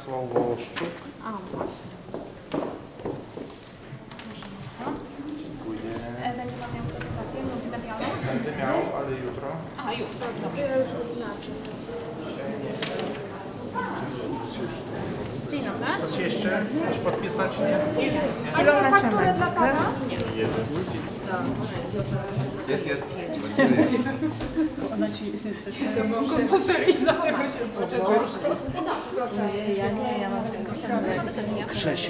Sławoszczuk. A, właśnie. Dziękuję. Będzie Pan miał prezentację multimedialną? Będę miał, ale jutro. A, jutro, dobrze. Ja już odznaczę. Dzień dobry. Coś jeszcze? Chcesz podpisać? A to fakturę dla Pana? Jest. Ona Ci to był komputer i dlatego się poczytał. Ja nie, ja mam tylko Krzesik,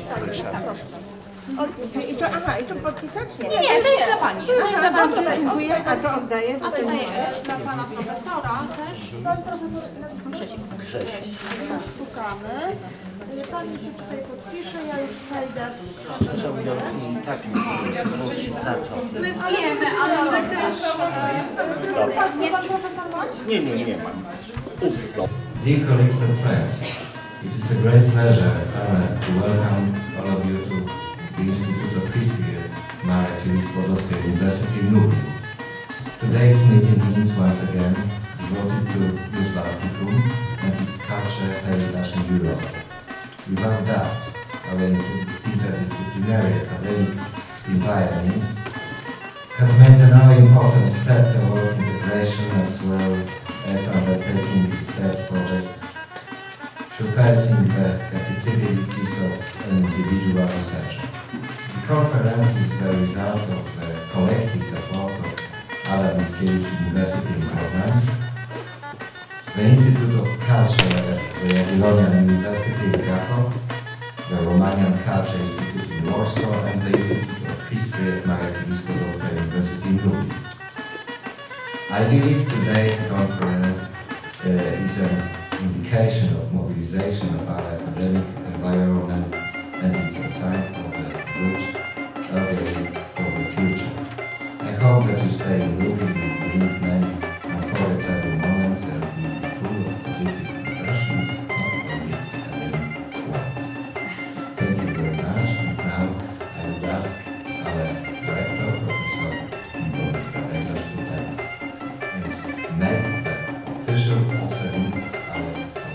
I to, aha, i to podpisać? Nie, to jest dla Pani. To jest dla Pani. Bardzo dziękuję, a to oddaję. A tutaj dla Pana profesora też. Pan profesor Grzesiek. szukamy. Pani się tutaj podpisze, ja już przejdę. Szczerze mówiąc, i tak nie zwrócić za to. My wiemy, ale też... Pan profesor ma? Nie mam. Ustąp. Dear colleagues and friends, it is a great pleasure and honor to welcome all of you to the Institute of History at Marek Curie-Skłodowskiej University in Lublin. Today's meeting is once again devoted to Józef Balticum and its culture, heritage in Europe. Without doubt, our interdisciplinary academic environment has made another important step towards integration as well as undertaking research project, surpassing the capabilities of an individual researcher. The conference is the result of the collective effort of Adam Mickiewicz University in Poznań, the Institute of Culture at the Jagiellonian University in Krakow, the Romanian Culture Institute in Warsaw, and the Institute of History at Marek Curie-Skłodowska University in Lublin. I believe today's conference is an indication of mobilization of our academic environment and is a sign of the good for the future. I hope that you stay in Lublin with bring many unforgettable moments and will be full of positive impressions, not only academic ones. Thank you very much, and now I would ask our director, Professor Boris Kapelarz, to tell us and make the official offering our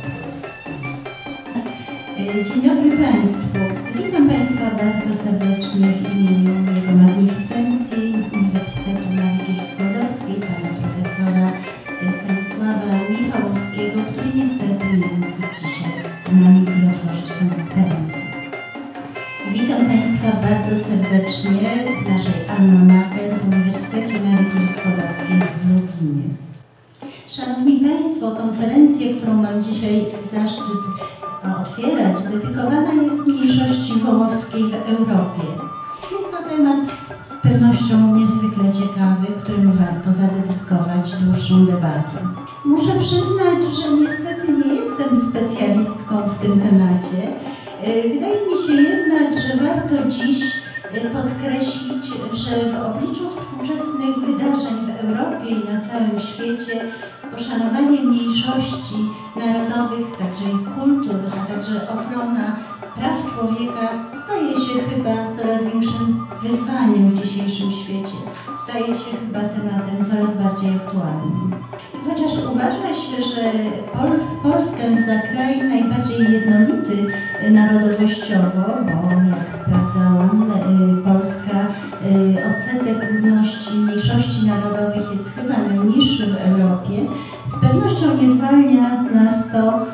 conference. Dzień dobry Państwu. Witam Państwa bardzo serdecznie w imieniu Jego Magnificencji Uniwersytetu Marek Curie-Skłodowskiej, Pana Profesora Stanisława Michałowskiego, który niestety nie mógł być dzisiaj z nami i otworzyć tę konferencję. Witam Państwa bardzo serdecznie w naszej Alma Mater w Uniwersytecie Marek Curie-Skłodowskiej w Lublinie. Szanowni Państwo, konferencję, którą mam dzisiaj zaszczyt otwierać, dedykowana jest mniejszości wołowskiej w Europie. Jest to temat z pewnością niezwykle ciekawy, któremu warto zadedykować dłuższą debatę. Muszę przyznać, że niestety nie jestem specjalistką w tym temacie. Wydaje mi się jednak, że warto dziś podkreślić, że w obliczu współczesnych wydarzeń w Europie i na całym świecie poszanowanie mniejszości narodowych, także ich kultur, a także ochrona praw człowieka staje się chyba coraz większym wyzwaniem w dzisiejszym świecie. Staje się chyba tematem coraz bardziej aktualnym. Chociaż uważa się, że Polska za kraj najbardziej jednolity narodowościowo, bo jak sprawdzałam, Polska odsetek ludności mniejszości narodowych jest chyba najniższy w Europie, z pewnością nie zwalnia nas to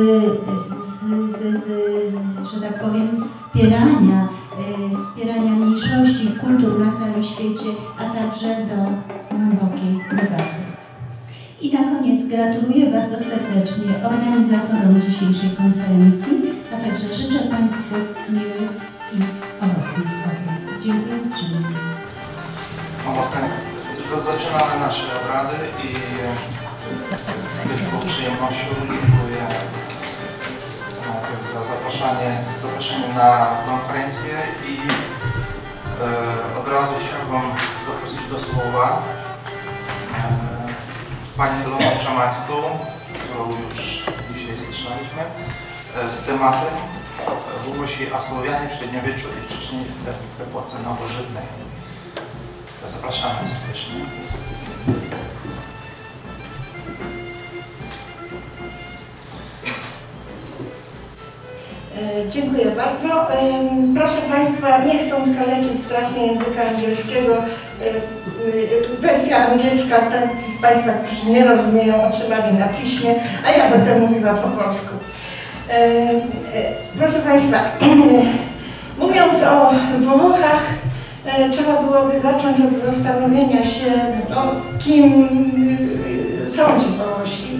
że tak powiem, wspierania mniejszości i kultur na całym świecie, a także do głębokiej debaty. I na koniec gratuluję bardzo serdecznie organizatorom dzisiejszej konferencji, a także życzę Państwu miłych i owocnych obiadów. Dziękuję uprzejmie. Zaczynamy nasze obrady i z wielką przyjemnością dziękuję za zaproszenie na konferencję i od razu chciałbym zaprosić do słowa Panią Ilonę Czamańską, którą już dzisiaj słyszeliśmy, z tematem Włosi a Słowianie w średniowieczu i wcześniej w epoce nowożytnej. Zapraszamy serdecznie. Dziękuję bardzo. Proszę Państwa, nie chcąc kaleczyć strasznie języka angielskiego, wersja angielska, ci z Państwa, którzy nie rozumieją, otrzymali na piśmie, a ja będę mówiła po polsku. Proszę Państwa, mówiąc o Włochach, trzeba byłoby zacząć od zastanowienia się, kim są ci Włosi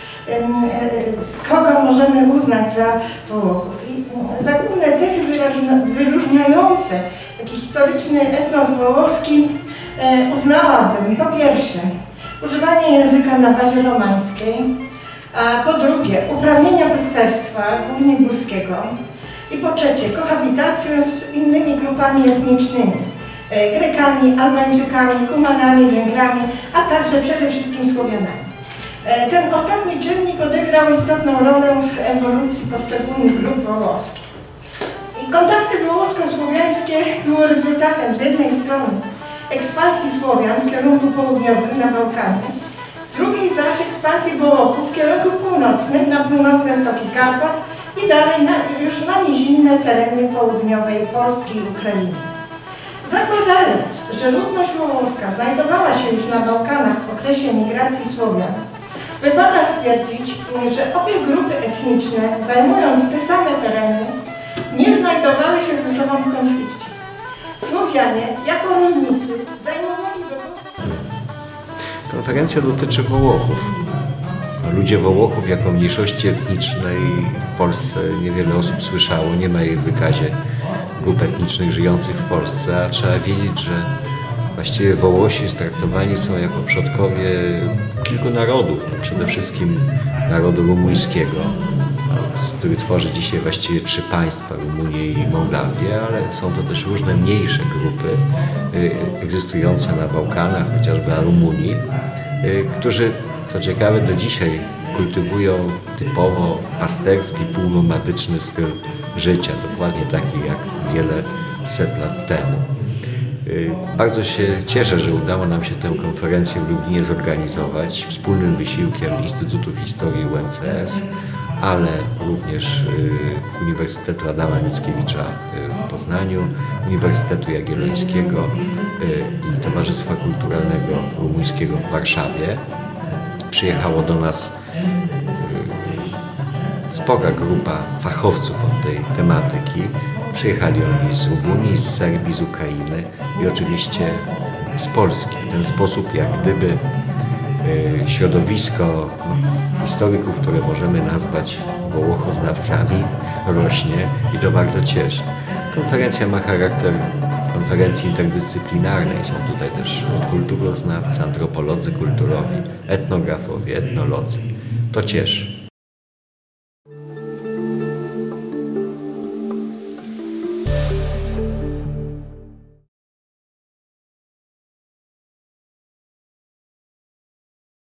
i kogo możemy uznać za Włochów. I za główne cechy wyróżniające historyczny etnos wołoski uznałabym po pierwsze używanie języka na bazie romańskiej, a po drugie uprawnienia pasterstwa, głównie górskiego, i po trzecie kohabitację z innymi grupami etnicznymi, Grekami, Albańczykami, Kumanami, Węgrami, a także przede wszystkim Słowianami. Ten ostatni czynnik odegrał istotną rolę w ewolucji poszczególnych grup wołoskich. I kontakty wołosko-słowiańskie były rezultatem z jednej strony ekspansji Słowian w kierunku południowym na Bałkany, z drugiej zaś ekspansji Wołochów w kierunku północnym na północne stoki Karpat i dalej już na nizinne tereny południowej Polski i Ukrainy. Zakładając, że ludność wołoska znajdowała się już na Bałkanach w okresie migracji Słowian, wypada stwierdzić, że obie grupy etniczne, zajmując te same tereny, nie znajdowały się ze sobą w konflikcie. Słowianie, jako rolnicy, zajmowali Konferencja dotyczy Wołochów. Ludzie Wołochów jako mniejszości etnicznej w Polsce niewiele osób słyszało, nie ma jej w wykazie grup etnicznych żyjących w Polsce, a trzeba wiedzieć, że właściwie Wołosi traktowani są jako przodkowie kilku narodów, przede wszystkim narodu rumuńskiego, który tworzy dzisiaj właściwie 3 państwa, Rumunię i Mołdawię, ale są to też różne mniejsze grupy egzystujące na Bałkanach, chociażby na Rumunii, którzy, co ciekawe, do dzisiaj kultywują typowo pasterski, półnomadyczny styl życia, dokładnie taki jak wiele set lat temu. Bardzo się cieszę, że udało nam się tę konferencję w Lublinie zorganizować wspólnym wysiłkiem Instytutu Historii UMCS, ale również Uniwersytetu Adama Mickiewicza w Poznaniu, Uniwersytetu Jagiellońskiego i Towarzystwa Kulturalnego Rumuńskiego w Warszawie. Przyjechało do nas spora grupa fachowców od tej tematyki. Przyjechali oni z Rumunii, z Serbii, z Ukrainy i oczywiście z Polski. W ten sposób jak gdyby środowisko historyków, które możemy nazwać wołochoznawcami, rośnie i to bardzo cieszy. Konferencja ma charakter konferencji interdyscyplinarnej. Są tutaj też kulturoznawcy, antropolodzy kulturowi, etnografowie, etnolodzy. To cieszy.